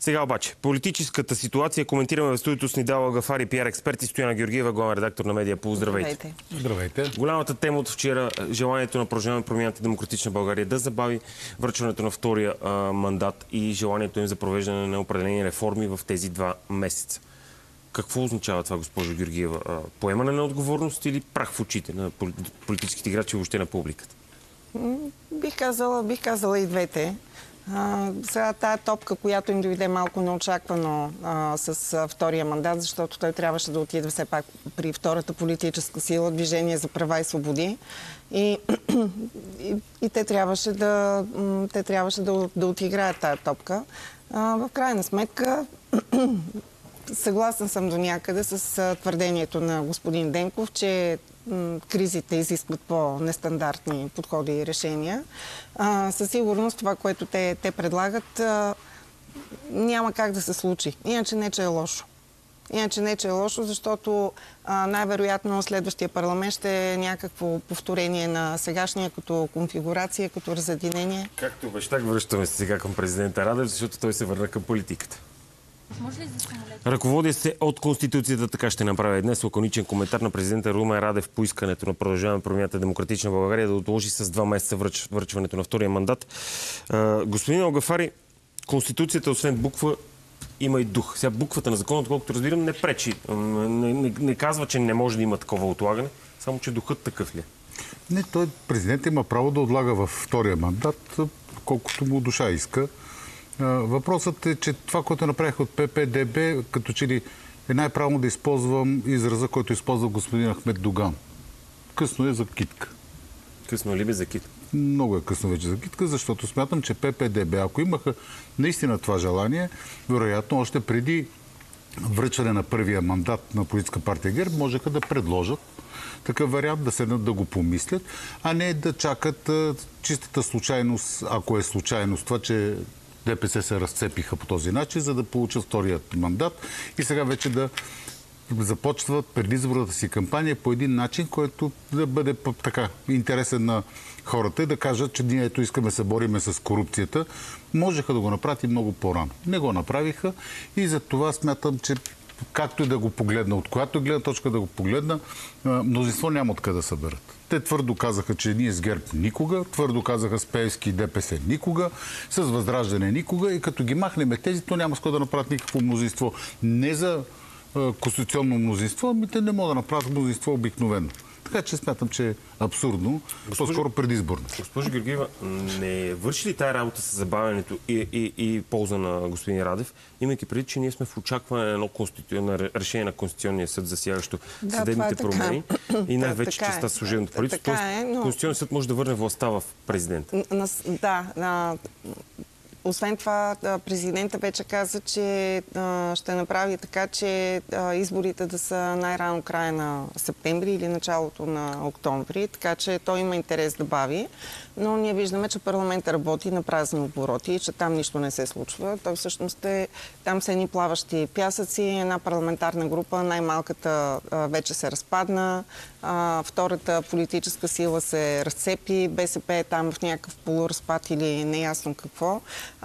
Сега обаче, политическата ситуация коментираме в студиото с Нидала Агафари, пиар експерт и Стояна Георгиева, главен редактор на Медиапул. Здравейте. Здравейте. Голямата тема от вчера, желанието на Продължаваме промяната Демократична България да забави връчването на втория мандат и желанието им за провеждане на определени реформи в тези 2 месеца. Какво означава това, госпожо Георгиева? Поемане на отговорност или прах в очите на политическите играчи и въобще на публиката? Бих казала и двете. Сега тая топка, която им дойде малко неочаквано с втория мандат, защото той трябваше да отиде все пак при втората политическа сила, Движение за права и свободи. И те трябваше да отиграят тая топка. В крайна сметка, съгласен съм до някъде с твърдението на господин Денков, че кризите изискват по-нестандартни подходи и решения. Със сигурност това, което те предлагат, няма как да се случи. Иначе не, че е лошо. Защото най-вероятно следващия парламент ще е някакво повторение на сегашния като конфигурация, като разединение. Както обещах, връщаме се сега към президента Радев, защото той се върна към политиката. Ръководя се от Конституцията, така ще направя и днес лаконичен коментар на президента Румен Радев по искането на Продължаваме промяната Демократична България да отложи с 2 месеца връчването на втория мандат. Господин Агафари, Конституцията, освен буква, има и дух. Сега буквата на закона, колкото разбирам, не пречи. Не казва, че не може да има такова отлагане, само че духът такъв ли е? Не, той президент има право да отлага във втория мандат, колкото му душа иска. Въпросът е, че това, което направих от ППДБ, като че ли е най-правилно да използвам израза, който използва господин Ахмед Доган. Късно е за китка. Късно ли бе за китка? Много е късно вече за китка, защото смятам, че ППДБ, ако имаха наистина това желание, вероятно още преди връчване на първия мандат на Политическа партия ГЕРБ, можеха да предложат такъв вариант, да седнат да го помислят, а не да чакат чистата случайност, ако е случайност това, че ДПС се разцепиха по този начин, за да получат вторият мандат и сега вече да започват предизборната си кампания по един начин, който да бъде така интересен на хората и да кажат, че ние ето искаме да се бориме с корупцията. Можеха да го направят и много по-рано. Не го направиха и за това смятам, че както и да го погледна, от която гледна точка да го погледна, мнозинство няма откъде да съберат. Те твърдо казаха, че ние с ГЕРБ никога, твърдо казаха с Пеевски и ДПС никога, с Възраждане никога и като ги махнем тези, то няма с кой да направят никакво мнозинство. Не за конституционно мнозинство, ами те не могат да направят мнозинство обикновено. Така че смятам, че е абсурдно, по-скоро предизборно. Госпожо Георгиева, не върши ли тая работа с забавянето и полза на господин Радев, имайки преди, че ние сме в очакване на едно решение на Конституционния съд, засягащо съдебните промени и най-вече частта с служебното правителство? Конституционният съд може да върне властта в президента. Да. Освен това, президента вече каза, че ще направи така, че изборите да са най-рано края на септември или началото на октомври, така че той има интерес да бави. Но ние виждаме, че парламентът работи на празни обороти и че там нищо не се случва. Той всъщност там са едни плаващи пясъци, една парламентарна група, най-малката вече се разпадна, втората политическа сила се разцепи, БСП е там в някакъв полуразпад или неясно какво.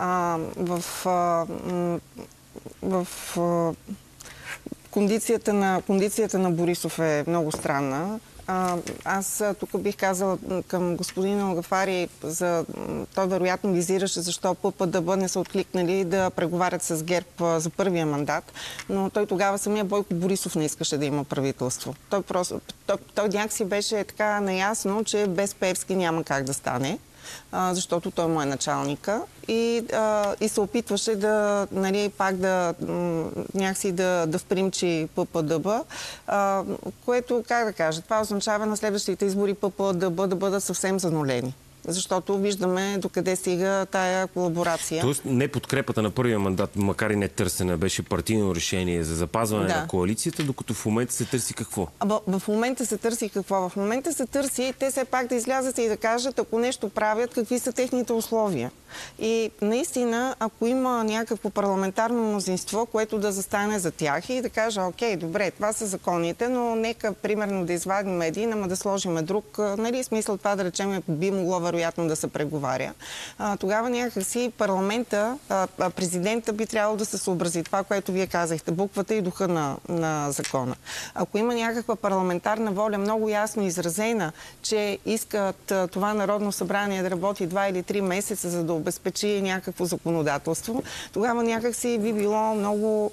Кондицията на Борисов е много странна. Аз тук бих казала към господин Агафари, той вероятно визираше защо ППДБ не са откликнали да преговарят с ГЕРБ за първия мандат, но той тогава самия Бойко Борисов не искаше да има правителство. Той някакси беше така наясно, че без Пеевски няма как да стане, защото той му е началника и се опитваше да, пак някакси да впримчи ППДБ, което, как да кажа, това означава на следващите избори ППДБ да бъдат съвсем занулени. Защото виждаме докъде стига тая колаборация. Тоест не подкрепата на първия мандат, макар и не търсена, беше партийно решение за запазване на коалицията, докато в момента се търси какво? В момента се търси какво? В момента се търси те все пак да излязат и да кажат, ако нещо правят, какви са техните условия. И наистина, ако има някакво парламентарно мнозинство, което да застане за тях и да каже, окей, добре, това са законите, но нека примерно да извадим един, ама да сложим друг. Смисъл това да речем би могло вероятно да се преговаря, тогава някакси парламента, президента би трябвало да се съобрази това, което вие казахте, буквата и духа на закона. Ако има някаква парламентарна воля, много ясно изразена, че искат това Народно събрание да работи 2 или 3 месеца, за да обезпечи някакво законодателство, тогава някакси би било много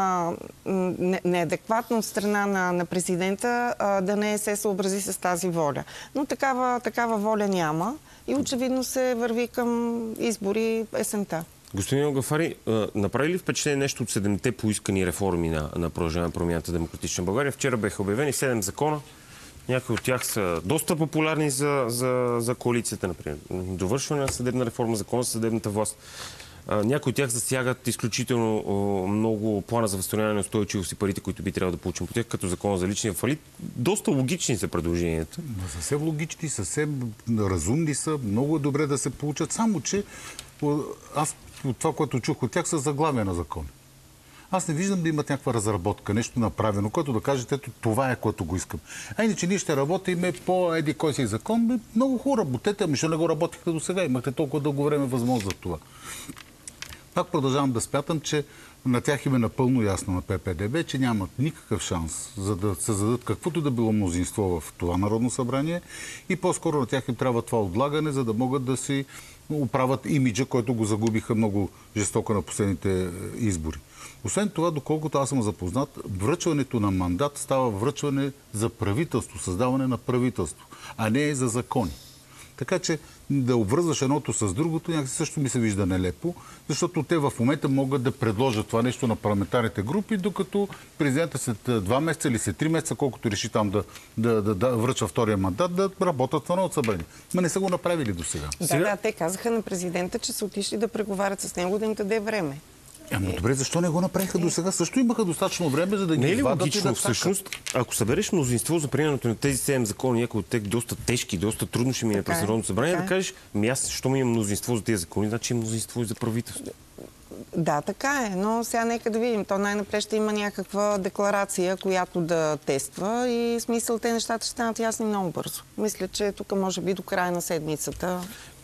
неадекватно от страна на президента да не се съобрази с тази воля. Но такава воля няма и очевидно се върви към избори есента. Господин Алгафари, направи ли впечатление нещо от 7-те поискани реформи на Продължаваме промяната Демократична България? Вчера бяха обявени 7 закона. Някои от тях са доста популярни за коалицията, например. Довършване на съдебна реформа, закон за съдебната власт. Някои от тях засягат изключително много плана за възстановяване на устойчивост и парите, които би трябвало да получим по тях, като закон за личния фалит. Доста логични са предложенията. Съвсем логични, съвсем разумни са, много е добре да се получат, само че аз от това, което чух от тях, са заглавия на закон. Аз не виждам да имат някаква разработка, нещо направено, което да кажете, ето това е, което го искам. А иначе ние ще работим по кой си закон. Много хубаво работете, ами ще не го работихте до сега. Имахте толкова дълго време възможност за това. Пак продължавам да смятам, че на тях им е напълно ясно на ППДБ, че нямат никакъв шанс за да създадат каквото да било мнозинство в това Народно събрание и по-скоро на тях им трябва това отлагане, за да могат да си оправят имиджа, който го загубиха много жестоко на последните избори. Освен това, доколкото аз съм запознат, връчването на мандат става връчване за правителство, създаване на правителство, а не за закони. Така че да обвързваш едното с другото, някакси също ми се вижда нелепо, защото те в момента могат да предложат това нещо на парламентарните групи, докато президента след 2 месеца или след 3 месеца, колкото реши там да връчва втория мандат, да работят в Народното събрание. Но не са го направили до сега. Да, те казаха на президента, че са отишли да преговарят с него, да им даде време. Ама добре, защо не го направиха до сега? Също имаха достатъчно време, за да ги извадат. Не е ли логично, всъщност, ако събереш мнозинство за приемането на тези 7 закони, някои от тях доста тежки, доста трудно ще мине през Народното събрание, да кажеш, аз, щом имам мнозинство за тези закони, значи има мнозинство и за правителство. Да, така е, но сега нека да видим. То най-напред ще има някаква декларация, която да тества и смисъл те нещата ще станат ясни много бързо. Мисля, че тук може би до края на седмицата.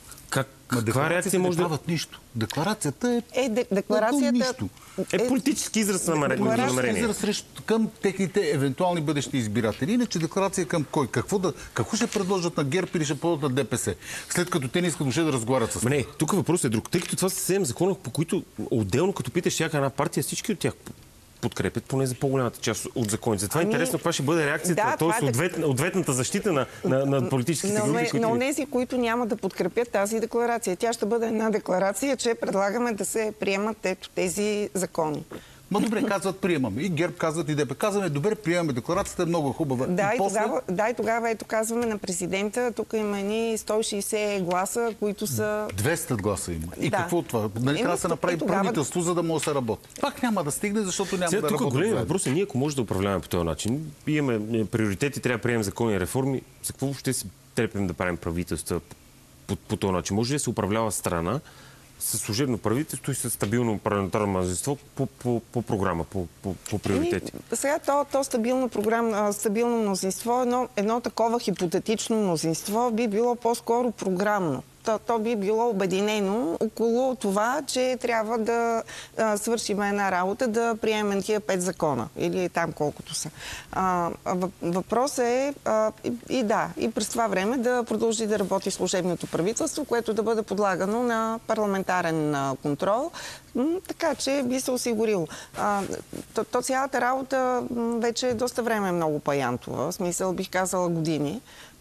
Каква реакция може да дават нищо? Декларацията декларацията нищо. Политически израз на намерение. Израз към техните евентуални бъдещи избиратели. Иначе декларация към кой? Какво ще предложат на ГЕРБ или ще подадат на ДПС? След като те не искат да разговарят с... Не, тук въпросът е друг. Тъй като това са 7 закона, по които отделно, като питаш всяка една партия, всички от тях подкрепят поне за по-голямата част от законите. Затова е интересно каква ще бъде реакцията, т.е. ответната защита на политическите групи. Но тези, които няма да подкрепят тази декларация, тя ще бъде една декларация, че предлагаме да се приемат тези закони. Добре, казват, приемаме. И ГЕРБ казват, и ДП. Казваме, добре, приемаме декларацията, е много хубава. И тогава ето казваме на президента, тук има едни 160 гласа, които са... 200 гласа има. И какво от това? Нали трябва да се направи правителство, за да може да се работи? Пак няма да стигне, защото няма да работи. Тук големият въпрос е, ние ако може да управляваме по този начин, имаме приоритети, трябва да приемем закони и реформи, за какво въобще се трепим да правим правителства по този начин? Може ли да се управлява страна със служебно правителство и със стабилно парламентарно мнозинство по програма, по приоритети? Сега то стабилно мнозинство, едно такова хипотетично мнозинство би било по-скоро програмно. То би било обединено около това, че трябва да свършим една работа, да приемем тия 5 закона. Или там колкото са. Въпросът е и през това време да продължи да работи служебното правителство, което да бъде подлагано на парламентарен контрол, така че би се осигурило. Цялата работа вече доста време е много паянтова. В смисъл бих казала години.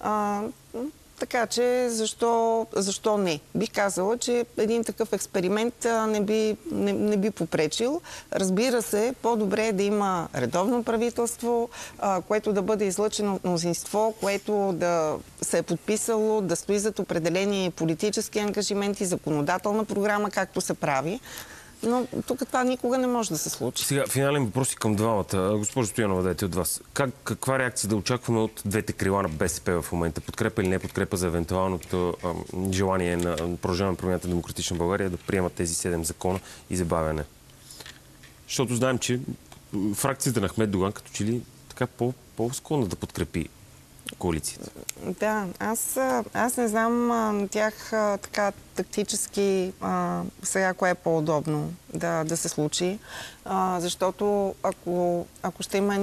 Така че защо не? Бих казала, че един такъв експеримент не би попречил. Разбира се, по-добре е да има редовно правителство, което да бъде излъчено от мнозинство, което да се е подписало, да стои зад определени политически ангажименти, законодателна програма, както се прави. Но тук това никога не може да се случи. Сега, финален въпрос и към двамата. Госпожо Стоянова, дайте от вас. Каква реакция да очакваме от двете крила на БСП в момента? Подкрепа или не подкрепа за евентуалното желание на Продължаваме промяната Демократична България да приемат тези 7 закона и забавяне? Защото знаем, че фракцията на Ахмед Доган като че ли така по-склонна да подкрепи коалицията. Да, аз не знам на тях така тактически сега кое е по-удобно да се случи, защото ако ще има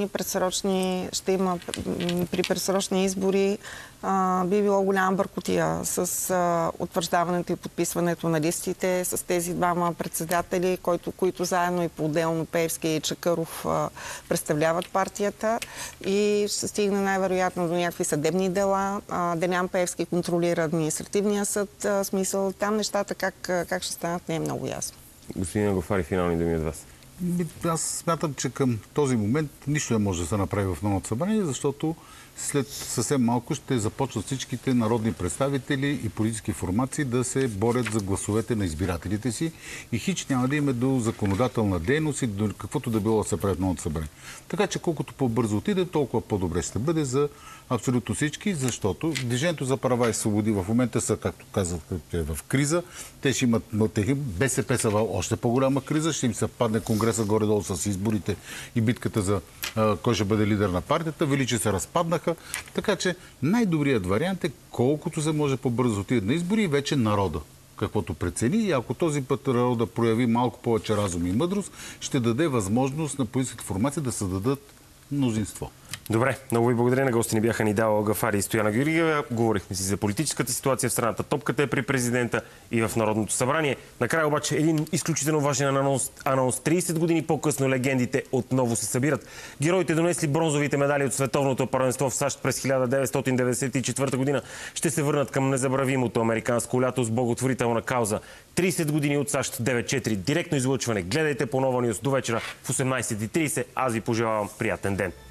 при предсрочни избори, би било голяма бъркотия с утвърждаването и подписването на листите, с тези двама председатели, които заедно и по-отделно Пеевски и Чакъров представляват партията, и ще стигне най-вероятно до някакви съдебни дела. Делян Пеевски контролира административния съд, смисъл. Там нещата как ще станат не е много ясно. Господин Агафари, финални думи от вас. Аз смятам, че към този момент нищо не може да се направи в Народното събрание, защото след съвсем малко ще започват всичките народни представители и политически формации да се борят за гласовете на избирателите си и хич няма да има до законодателна дейност и до каквото да било да се прави в Народното събрание. Така че колкото по-бързо отиде, толкова по-добре ще бъде за абсолютно всички, защото Движението за права и свободи в момента са, както казах, в криза. Те ще имат, БСП са в още по-голяма криза, ще им се падне конгреса горе-долу с изборите и битката за кой ще бъде лидер на партията. Величи се разпаднаха. Така че най-добрият вариант е колкото се може по-бързо отидат на избори и вече народа каквото прецени. И ако този път народа прояви малко повече разум и мъдрост, ще даде възможност на политическите формации да създадат мнозинство. Добре, много ви благодаря. На гости ни бяха Нидала Агафари и Стояна Георгиева. Говорихме си за политическата ситуация в страната. Топката е при президента и в Народното събрание. Накрая обаче един изключително важен анонс. 30 години по-късно легендите отново се събират. Героите, донесли бронзовите медали от световното първенство в САЩ през 1994 година, ще се върнат към незабравимото американско лято с благотворителна кауза. 30 години от САЩ, 9-4, директно излъчване. Гледайте по Нова Нюс до вечера в 18:30. Аз ви пожелавам приятен ден.